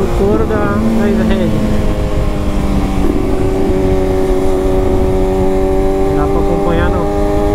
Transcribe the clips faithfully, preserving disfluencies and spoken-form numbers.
couro da, da rede. Não dá pra acompanhar não.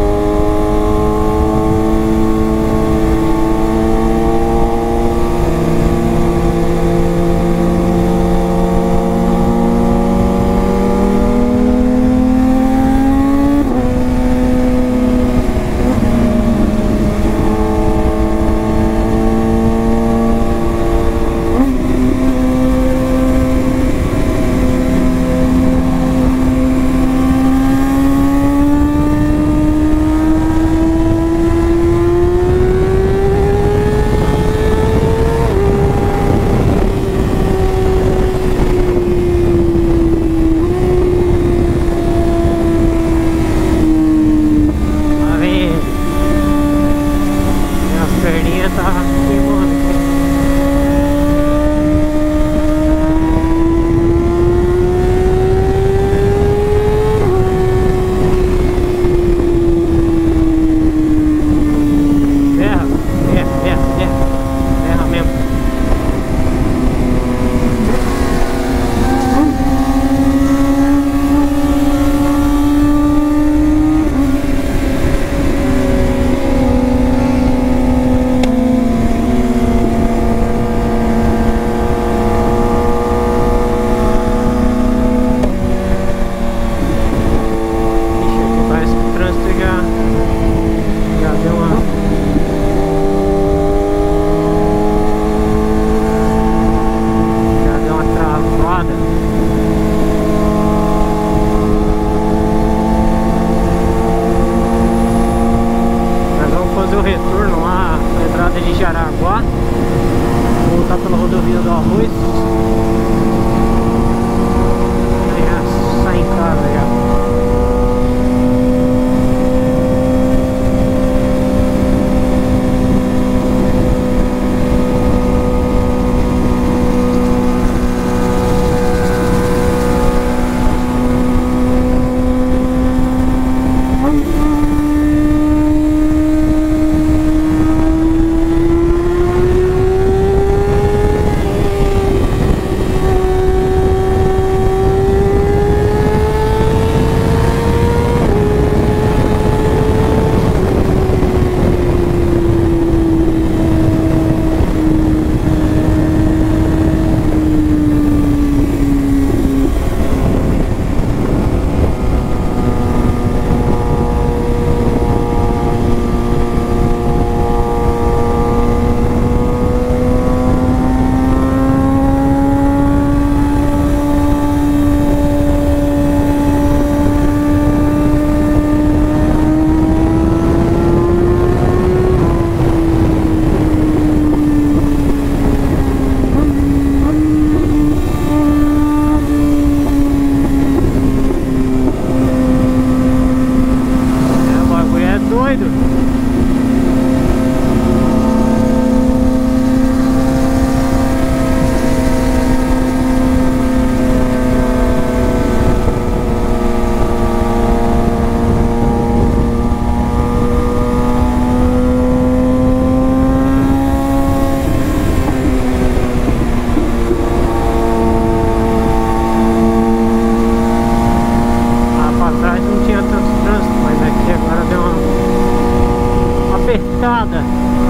Apertada.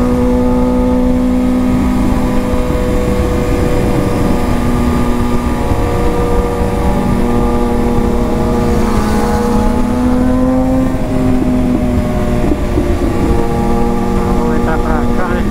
Vamos entrar pra cá, né?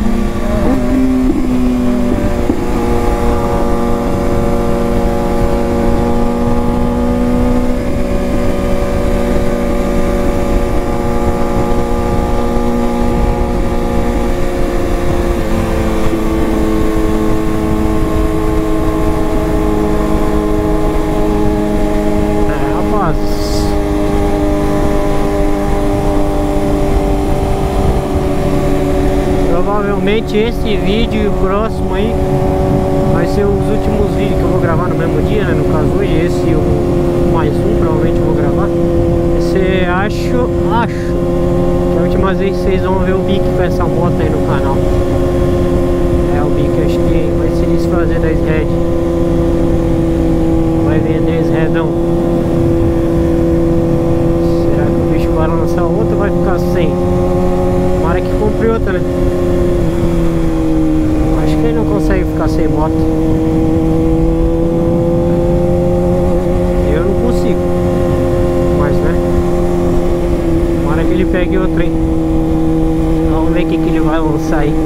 Provavelmente esse vídeo e o próximo aí vai ser os últimos vídeos que eu vou gravar no mesmo dia, né? No caso hoje, esse e o mais um, provavelmente eu vou gravar. Esse acho, acho que a última vez que vocês vão ver o Bic com essa moto aí no canal. É, o Bic acho que vai ser se desfazer da Red. Vai vender esse redão. Será que o bicho vai lançar outra ou vai ficar sem? Tomara que compre outra, né? Acho que ele não consegue ficar sem moto. Eu não consigo. Mas, né? Tomara que ele pegue outra, hein? Vamos ver o que, que ele vai lançar aí.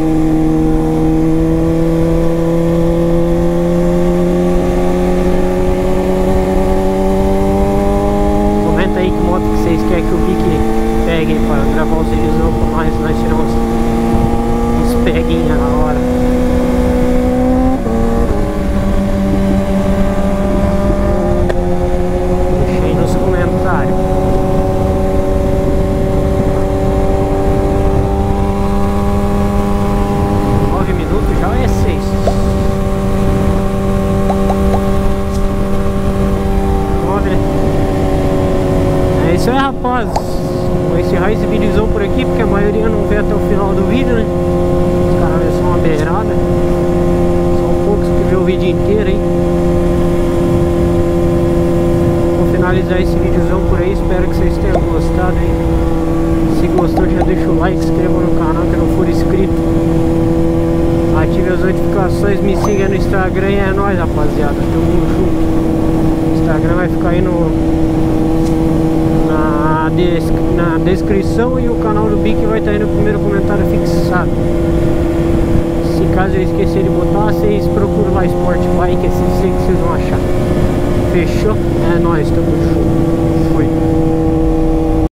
Comenta aí que moto que vocês querem que o Vic pegue para gravar os vídeos com nós, nós tiramos uns peguinhos na hora. Deixa aí nos comentários. Nove minutos já é seis. Nove, né? É isso aí, rapaz. Vou encerrar esse vídeozão por aqui, porque a maioria não vê até o final do vídeo, né? Os caras vê só uma beirada. São poucos que vê o vídeo inteiro aí. Vou finalizar esse vídeozão por aí. Espero que vocês tenham gostado aí. Se gostou, já deixa o like, se inscreva no canal que não for inscrito. Ative as notificações, me siga no Instagram e é nóis, rapaziada. Tamo junto. O Instagram vai ficar aí no... Na, desc na descrição, e o canal do Bic vai estar aí no primeiro comentário fixado. Se caso eu esquecer de botar, vocês procuram lá Sport Bike, assim que vocês vão achar. Fechou? É nóis, tamo junto.